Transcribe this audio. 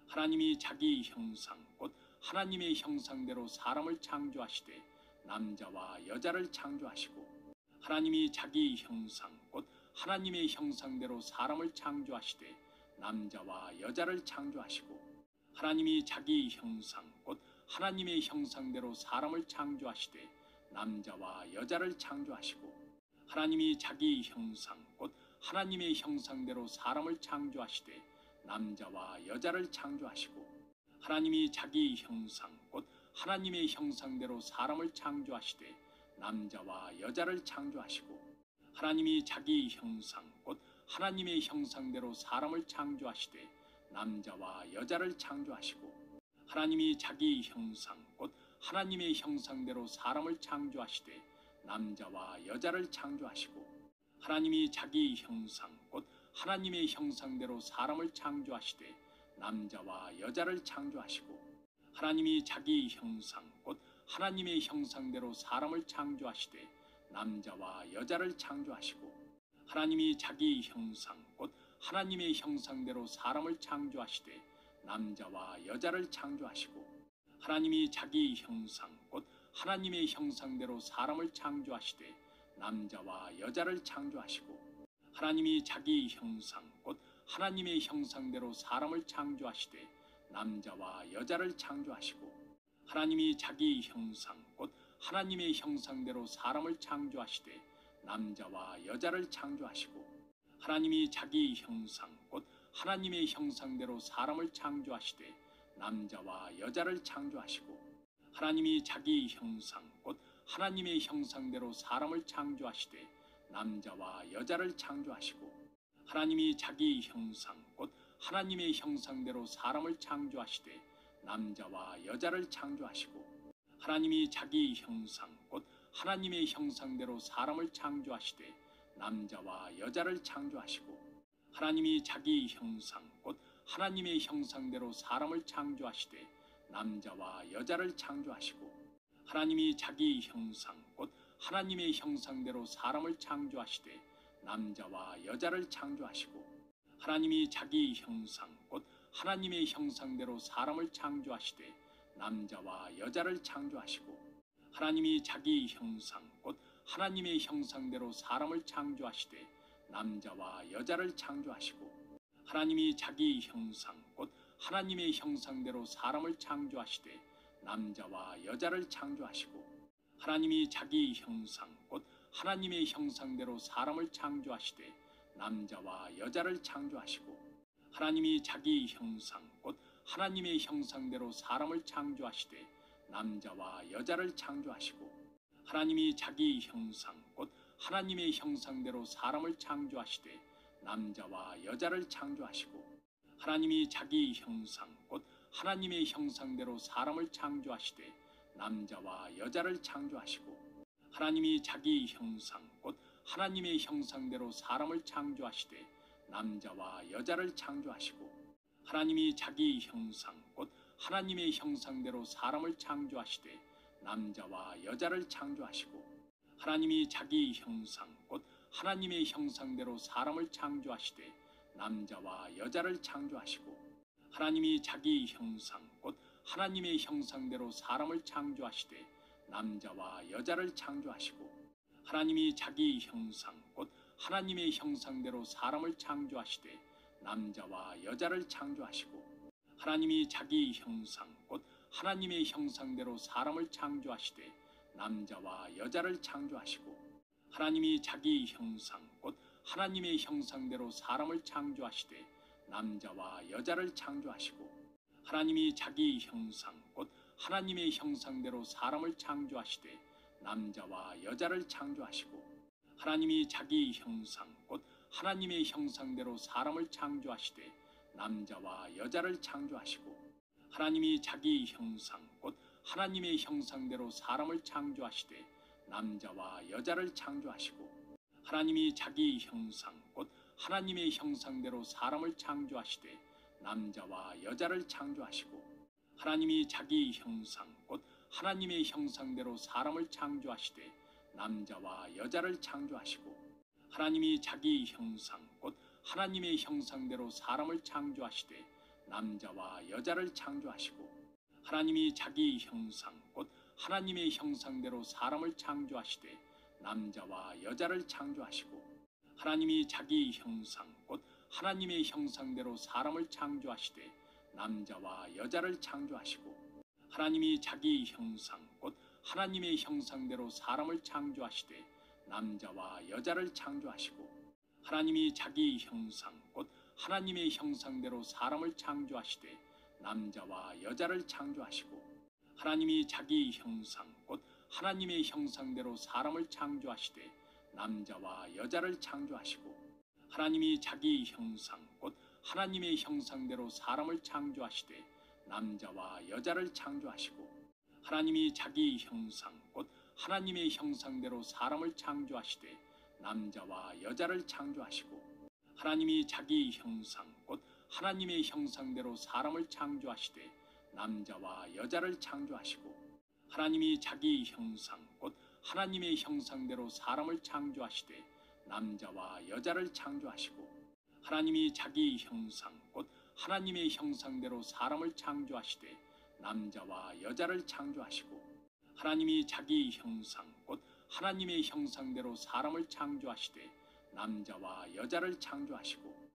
하나님이 자기 형상 곧 하나님의 형상대로 사람을 창조하시되 남자와 여자를 창조하시고 하나님이 자기 형상 곧 하나님의 형상대로 사람을 창조하시되 남자와 여자를 창조하시고 하나님이 자기 형상 곧 하나님의 형상대로 사람을 창조하시되 남자와 여자를 창조하시고 하나님이 자기 형상 곧 하나님의 형상대로 사람을 창조하시되 남자와 여자를 창조하시고 하나님이 자기 형상 곧 하나님의 형상대로 사람을 창조하시되 남자와 여자를 창조하시고 하나님이 자기 형상 곧 하나님의 형상대로 사람을 창조하시되 남자와 여자를 창조하시고 하나님이 자기 형상 곧 하나님의 형상대로 사람을 창조하시되 남자와 여자를 창조하시고 하나님이 자기 형상 곧 하나님의 형상대로 사람을 창조하시되 남자와 여자를 창조하시고 하나님이 자기 형상 곧 하나님의 형상대로 사람을 창조하시되 남자와 여자를 창조하시고 하나님이 자기 형상 곧 하나님의 형상대로 사람을 창조하시되 남자와 여자를 창조하시고 하나님이 자기 형상 곧 하나님의 형상대로 사람을 창조하시되 남자와 여자를 창조하시고 하나님이 자기 형상 곧 하나님의 형상대로 사람을 창조하시되 남자와 여자를 창조하시고 하나님이 자기 형상 곧 하나님의 형상대로 사람을 창조하시되 남자와 여자를 창조하시고 하나님이 자기 형상 곧 하나님의 형상대로 사람을 창조하시되 남자와 여자를 창조하시고 하나님이 자기 형상 곧 하나님의 형상대로 사람을 창조하시되 남자와 여자를 창조하시고 하나님이 자기 형상 곧 하나님의 형상대로 사람을 창조하시되 남자와 여자를 창조하시고 하나님이 자기 형상 곧 하나님의 형상대로 사람을 창조하시되 남자와 여자를 창조하시고 하나님이 자기 형상 곧 하나님의 형상대로 사람을 창조하시되 남자와 여자를 창조하시고 하나님이 자기 형상 곧 하나님의 형상대로 사람을 창조하시되 남자와 여자를 창조하시고 하나님이 자기 형상 곧 하나님의 형상대로 사람을 창조하시되 남자와 여자를 창조하시고 하나님이 자기 형상 곧 하나님의 형상대로 사람을 창조하시되 남자와 여자를 창조하시고 하나님이 자기 형상 곧 하나님의 형상대로 사람을 창조하시되 남자와 여자를 창조하시고 하나님이 자기 형상 곧 하나님의 형상대로 사람을 창조하시되 남자와 여자를 창조하시고 하나님이 자기 형상 곧 하나님의 형상대로 사람을 창조하시되 남자와 여자를 창조하시고 하나님이 자기 형상 곧 하나님의 형상대로 사람을 창조하시되 남자와 여자를 창조하시고 하나님이 자기 형상 곧 하나님의 형상대로 사람을 창조하시되 남자와 여자를 창조하시고 하나님이 자기 형상 곧 하나님의 형상대로 사람을 창조하시되 남자와 여자를 창조하시고 하나님이 자기 형상 곧 하나님의 형상대로 사람을 창조하시되 남자와 여자를 창조하시고 하나님이 자기 형상 곧 하나님의 형상대로 사람을 창조하시되 남자와 여자를 창조하시고 하나님이 자기 형상 곧 하나님의 형상대로 사람을 창조하시되 남자와 여자를 창조하시고 하나님이 자기 형상 곧 하나님의 형상대로 사람을 창조하시되 남자와 여자를 창조하시고 하나님이 자기 형상 곧 하나님의 형상대로 사람을 창조하시되 남자와 여자를 창조하시고 하나님이 자기 형상 곧 하나님의 형상대로 사람을 창조하시되 남자와 여자를 창조하시고 하나님이 자기 형상 곧 하나님의 형상대로 사람을 창조하시되 남자와 여자를 창조하시고 하나님이 자기 형상 곧 하나님의 형상대로 사람을 창조하시되 남자와 여자를 창조하시고 하나님이 자기 형상 곧 하나님의 형상대로 사람을 창조하시되 남자와 여자를 창조하시고 하나님이 자기 형상 곧 하나님의 형상대로 사람을 창조하시되 남자와 여자를 창조하시고 하나님이 자기 형상 곧 하나님의 형상대로 사람을 창조하시되 남자와 여자를 창조하시고 하나님이 자기 형상 곧 하나님의 형상대로 사람을 창조하시되 남자와 여자를 창조하시고 하나님이 자기 형상 곧 하나님의 형상대로 사람을 창조하시되 남자와 여자를 창조하시고 하나님이 자기 형상 곧 하나님의 형상대로 사람을 창조하시되 남자와 여자를 창조하시고 하나님이 자기 형상 곧 하나님의 형상대로 사람을 창조하시되 남자와 여자를 창조하시고 하나님이 자기 형상 곧 하나님의 형상대로 사람을 창조하시되 남자와 여자를 창조하시고 하나님이 자기 형상 곧 하나님의 형상대로 사람을 창조하시되 남자와 여자를 창조하시고 하나님이 자기 형상 곧 하나님의 형상대로 사람을 창조하시되 남자와 여자를 창조하시고 하나님이 자기 형상 곧 하나님의 형상대로 사람을 창조하시되 남자와 여자를 창조하시고 하나님이 자기 형상 곧 하나님의 형상대로 사람을 창조하시되 남자와 여자를 창조하시고 하나님이 자기 형상 곧 하나님의 형상대로 사람을 창조하시되 남자와 여자를 창조하시고 하나님이 자기 형상 곧 하나님의 형상대로 사람을 창조하시되 남자와 여자를 창조하시고 하나님이 자기 형상 곧 하나님의 형상대로 사람을 창조하시되 남자와 여자를 창조하시고